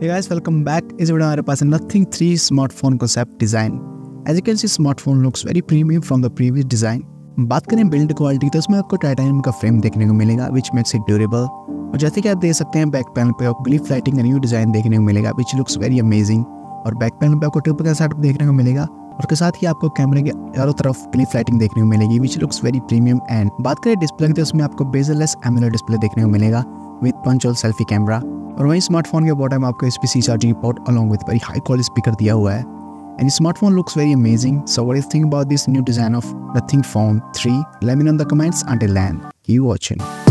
Hey guys, welcome back. इस video में हमारे पास है Nothing 3 smartphone concept design. As you can see, smartphone looks very premium from the previous design. बात करें बिल्ड क्वालिटी तो इसमें आपको टाइटेनियम का फ्रेम देखने को मिलेगा which makes it durable. और जैसे कि आप देख सकते हैं बैक पैनल पे आपको ग्लिफ लाइटिंग का न्यू डिजाइन देखने को मिलेगा which looks very amazing. और बैक पैनल पे आपको ट्रिप का सेटअप देखने को मिलेगा और के साथ ही आपको कैमरे के चारों तरफ ग्लिफ लाइटिंग देखने को मिलेगी which looks very premium. And बात करें डिस्प्ले की तो उसमें आपको बेजल-लेस एमोलेड डिस्प्ले देखने को मिलेगा with punch hole selfie camera. और वहीं स्मार्टफोन के बॉटम में आपको USB-C charging port along with very high quality speaker दिया हुआ है. And the smartphone looks very amazing. So what do you think about this new design of Nothing Phone 3? Let me know in the comments. Until then, keep watching.